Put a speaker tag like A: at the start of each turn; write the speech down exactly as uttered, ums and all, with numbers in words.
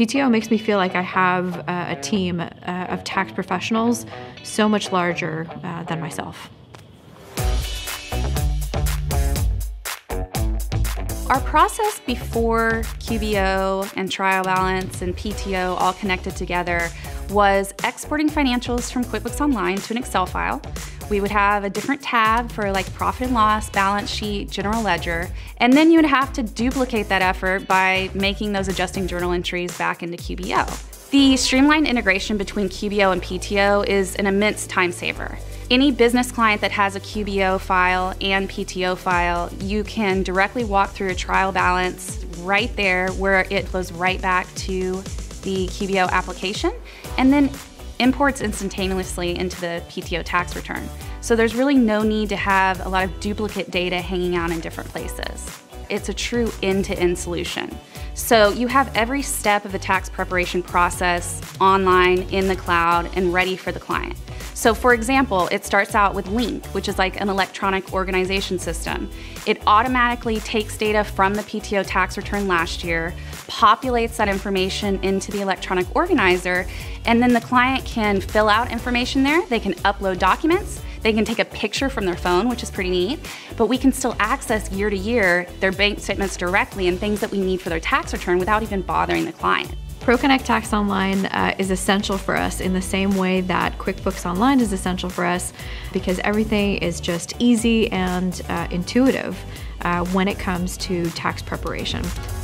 A: P T O makes me feel like I have uh, a team uh, of tax professionals so much larger uh, than myself.
B: Our process before Q B O and trial balance and P T O all connected together was exporting financials from QuickBooks Online to an Excel file. We would have a different tab for like profit and loss, balance sheet, general ledger, and then you would have to duplicate that effort by making those adjusting journal entries back into Q B O. The streamlined integration between Q B O and P T O is an immense time saver. Any business client that has a Q B O file and P T O file, you can directly walk through a trial balance right there where it flows right back to the Q B O application and then imports instantaneously into the P T O tax return. So there's really no need to have a lot of duplicate data hanging out in different places. It's a true end-to-end solution. So you have every step of the tax preparation process online, in the cloud, and ready for the client. So for example, it starts out with Link, which is like an electronic organization system. It automatically takes data from the P T O tax return last year, populates that information into the electronic organizer, and then the client can fill out information there, they can upload documents, they can take a picture from their phone, which is pretty neat, but we can still access year to year their bank statements directly and things that we need for their tax return without even bothering the client.
A: ProConnect Tax Online uh, is essential for us in the same way that QuickBooks Online is essential for us, because everything is just easy and uh, intuitive uh, when it comes to tax preparation.